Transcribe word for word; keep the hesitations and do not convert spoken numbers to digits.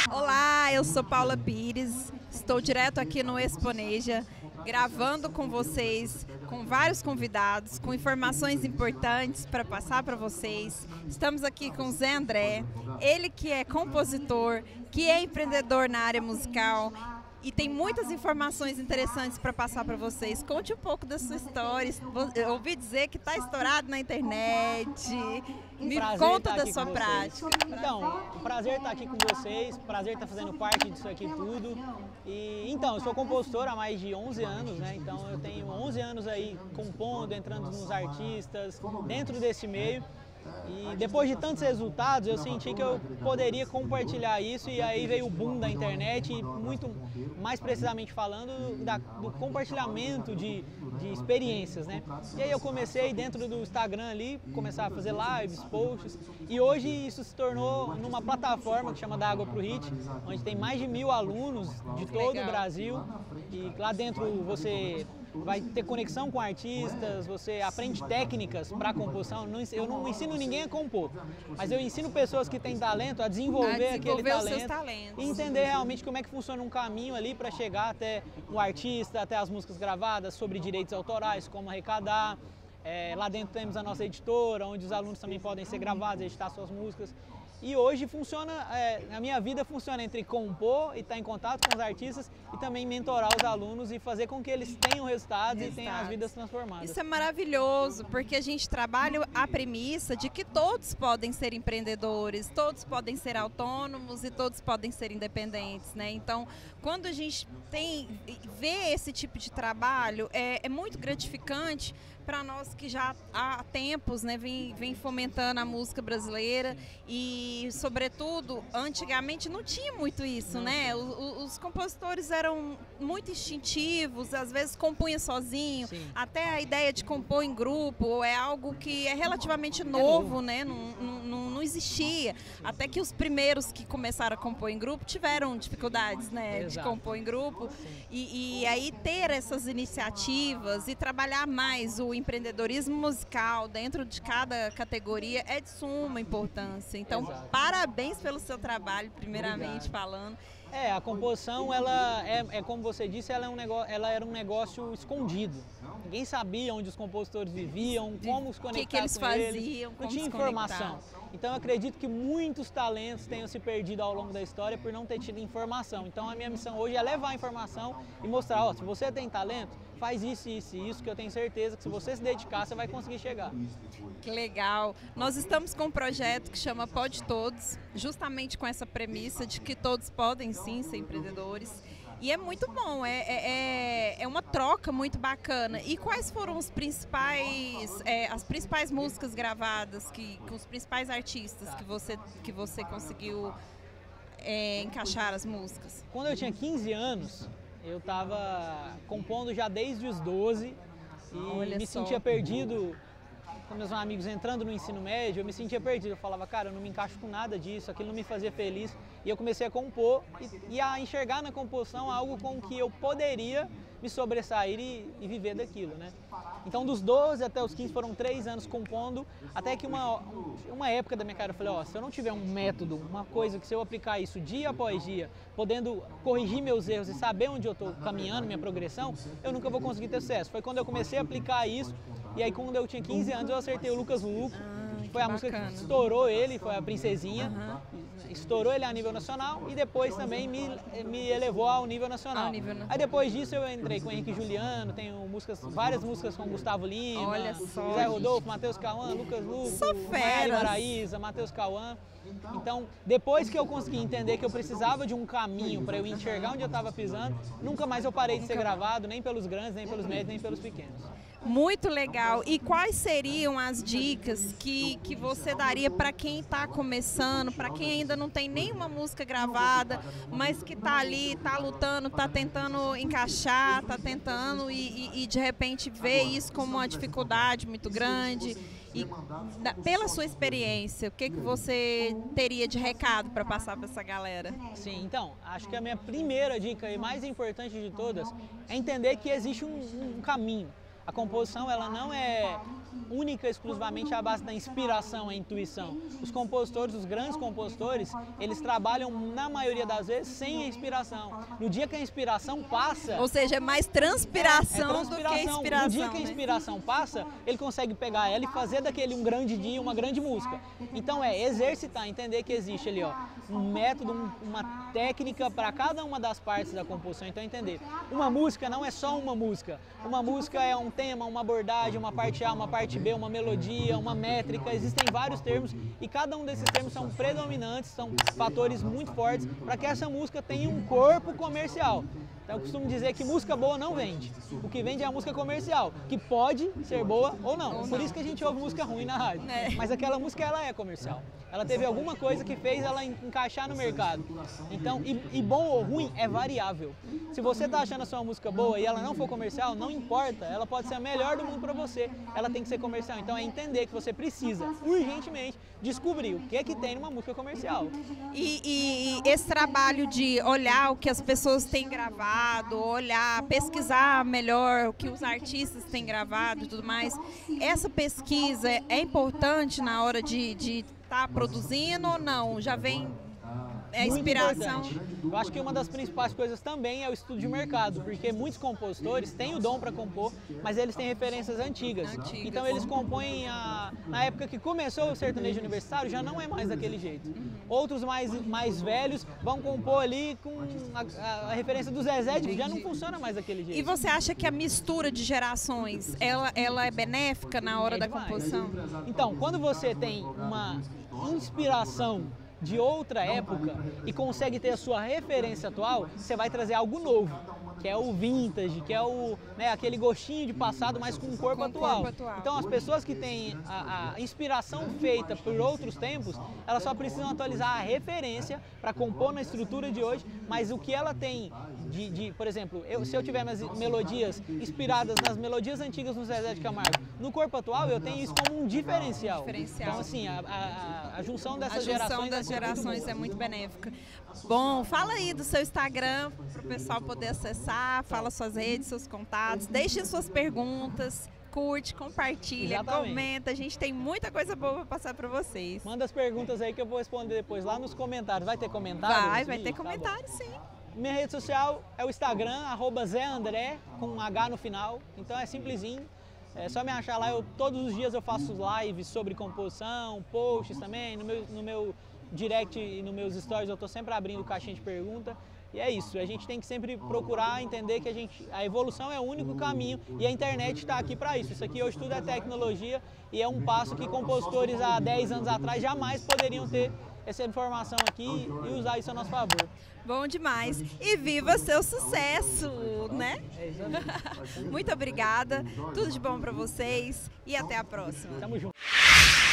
Olá, eu sou Paula Pires, estou direto aqui no Exponeja, gravando com vocês, com vários convidados, com informações importantes para passar para vocês. Estamos aqui com o Zé André, ele que é compositor, que é empreendedor na área musical e tem muitas informações interessantes para passar para vocês. Conte um pouco da sua história. Eu ouvi dizer que está estourado na internet. Me conta da sua prática. Então, prazer estar aqui com vocês, prazer estar fazendo parte disso aqui tudo. E então, eu sou compositor há mais de onze anos, né? Então eu tenho onze anos aí compondo, entrando nos artistas, dentro desse meio. E depois de tantos resultados, eu senti que eu poderia compartilhar isso, e aí veio o boom da internet, e muito mais precisamente falando da, do compartilhamento de, de experiências, né? E aí eu comecei dentro do Instagram ali, começar a fazer lives, posts, e hoje isso se tornou numa plataforma que chama Da Água Pro Hit, onde tem mais de mil alunos de todo o Brasil, e lá dentro você vai ter conexão com artistas, você aprende técnicas para composição. Eu não ensino ninguém a compor, mas eu ensino pessoas que têm talento a desenvolver, a desenvolver aquele talento e entender realmente como é que funciona um caminho ali para chegar até o artista, até as músicas gravadas, sobre direitos autorais, como arrecadar. É, lá dentro temos a nossa editora, onde os alunos também podem ser gravados, editar suas músicas. E hoje funciona, é, a minha vida funciona entre compor e estar em contato com os artistas e também mentorar os alunos e fazer com que eles tenham resultados Resultado. e tenham as vidas transformadas. Isso é maravilhoso, porque a gente trabalha a premissa de que todos podem ser empreendedores, todos podem ser autônomos e todos podem ser independentes, né? Então, quando a gente tem, vê esse tipo de trabalho, é, é muito gratificante para nós que já há tempos, né, vem, vem fomentando a música brasileira e, sobretudo, antigamente não tinha muito isso, né? Os, os compositores eram muito instintivos, às vezes compunha sozinho. Sim. Até a ideia de compor em grupo é algo que é relativamente novo, é novo. né? Não, não, não existia. Até que os primeiros que começaram a compor em grupo tiveram dificuldades, né, Exato. de compor em grupo. E, e aí ter essas iniciativas e trabalhar mais o empreendedorismo musical dentro de cada categoria é de suma importância. Então, Exato. parabéns pelo seu trabalho, primeiramente Obrigado. falando. É, a composição, ela é, é como você disse, ela, é um negócio, ela era um negócio escondido. Ninguém sabia onde os compositores viviam, como se conectar que que eles com faziam, eles. Não tinha informação. Então eu acredito que muitos talentos tenham se perdido ao longo da história por não ter tido informação. Então a minha missão hoje é levar a informação e mostrar, ó, se você tem talento, faz isso, isso e isso, que eu tenho certeza que se você se dedicar, você vai conseguir chegar. Que legal. Nós estamos com um projeto que chama Pode Todos, justamente com essa premissa de que todos podem sim ser empreendedores. E é muito bom, é, é, é uma troca muito bacana. E quais foram os principais, é, as principais músicas gravadas, que, que os principais artistas que você, que você conseguiu é, encaixar as músicas? Quando eu tinha quinze anos, eu estava compondo já desde os doze e Olha me só. sentia perdido. Com meus amigos entrando no ensino médio, eu me sentia perdido. Eu falava, cara, eu não me encaixo com nada disso, aquilo não me fazia feliz. E eu comecei a compor e, e a enxergar na composição algo com que eu poderia me sobressair e, e viver daquilo, né? Então, dos doze até os quinze, foram três anos compondo, até que uma, uma época da minha carreira eu falei, ó, se eu não tiver um método, uma coisa que se eu aplicar isso dia após dia, podendo corrigir meus erros e saber onde eu estou caminhando, minha progressão, eu nunca vou conseguir ter sucesso. Foi quando eu comecei a aplicar isso. E aí, quando eu tinha quinze anos, eu acertei o Lucas Luco. Ah, foi a música que estourou ele, foi a Princesinha. Uhum. Estourou ele a nível nacional e depois também me, me elevou ao nível nacional. Ao nível nacional. Aí depois disso eu entrei com o Henrique Juliano, tenho músicas, várias músicas com Gustavo Lima, Olha só, Zé Rodolfo, Matheus Cauã, Lucas Luco, Mari Maraíza, Matheus Cauã. Então, depois que eu consegui entender que eu precisava de um caminho para eu enxergar onde eu estava pisando, nunca mais eu parei de ser gravado, nem pelos grandes, nem pelos médios, nem pelos pequenos. Muito legal. E quais seriam as dicas que, que você daria para quem está começando, para quem ainda não tem nenhuma música gravada, mas que está ali, está lutando, está tentando encaixar, está tentando e, e, e de repente vê isso como uma dificuldade muito grande? E da, pela sua experiência, o que, que você teria de recado para passar para essa galera? Sim, então, acho que a minha primeira dica e mais importante de todas é entender que existe um, um caminho. A composição, ela não é única, exclusivamente à base da inspiração, a intuição. Os compositores, os grandes compositores, eles trabalham na maioria das vezes sem a inspiração. No dia que a inspiração passa... Ou seja, é mais transpiração, é, é transpiração. do que inspiração. No dia que a né? inspiração passa, ele consegue pegar ela e fazer daquele um grande dia, uma grande música. Então é exercitar, entender que existe ali ó, um método, um, uma técnica para cada uma das partes da composição. Então entender, uma música não é só uma música. Uma música é um tema, uma abordagem, uma parte A, uma parte B, uma melodia, uma métrica. Existem vários termos e cada um desses termos são predominantes, são fatores muito fortes para que essa música tenha um corpo comercial. Então eu costumo dizer que música boa não vende. O que vende é a música comercial, que pode ser boa ou não. Ou Por não. isso que a gente ouve música ruim na rádio. É. Mas aquela música ela é comercial. Ela teve alguma coisa que fez ela encaixar no mercado. Então, e, e bom ou ruim é variável. Se você está achando a sua música boa e ela não for comercial, não importa. Ela pode ser a melhor do mundo para você. Ela tem que ser comercial. Então é entender que você precisa, urgentemente, descobrir o que é que tem numa música comercial. E, e, e esse trabalho de olhar o que as pessoas têm gravado, olhar, pesquisar melhor o que os artistas têm gravado e tudo mais, essa pesquisa é importante na hora de estar produzindo ou não? Já vem é inspiração? Muito importante. Eu acho que uma das principais coisas também é o estudo de mercado, porque muitos compositores têm o dom para compor, mas eles têm referências antigas. Antigas. Então eles compõem, a, na época que começou o sertanejo universitário, já não é mais daquele jeito. Outros mais, mais velhos vão compor ali com a, a, a referência do Zezé, que já não funciona mais daquele jeito. E você acha que a mistura de gerações, ela, ela é benéfica na hora É da demais. composição? Então, quando você tem uma inspiração de outra época e consegue ter a sua referência atual, você vai trazer algo novo, que é o vintage, que é o, né, aquele gostinho de passado, mas com o corpo, Com o atual. corpo atual. Então as pessoas que têm a, a inspiração feita por outros tempos, elas só precisam atualizar a referência para compor na estrutura de hoje, mas o que ela tem de, de por exemplo, eu, se eu tiver minhas melodias inspiradas nas melodias antigas do Zezé de Camargo, no corpo atual eu tenho isso como um diferencial. Diferencial. Então assim, a, a, a junção dessas A junção gerações das é gerações muito é muito benéfica. Bom, fala aí do seu Instagram para o pessoal poder acessar, fala suas redes, seus contatos, deixe suas perguntas, curte, compartilha, Exatamente. comenta, a gente tem muita coisa boa para passar para vocês. Manda as perguntas aí que eu vou responder depois lá nos comentários. Vai ter comentário? Vai, nesse vai ter vídeo? Tá bom. comentário sim. Minha rede social é o Instagram, arroba Zé André, com um H no final. Então é simplesinho. É só me achar lá. Eu, todos os dias eu faço lives sobre composição, posts também. No meu, no meu direct e nos meus stories eu estou sempre abrindo caixinha de pergunta. E é isso, a gente tem que sempre procurar entender que a, gente, a evolução é o único caminho e a internet está aqui para isso. Isso aqui hoje tudo é tecnologia e é um passo que compositores há dez anos atrás jamais poderiam ter essa informação aqui e usar isso a nosso favor. Bom demais. E viva seu sucesso, né? É isso aí. Muito obrigada, tudo de bom para vocês e até a próxima. Tamo junto.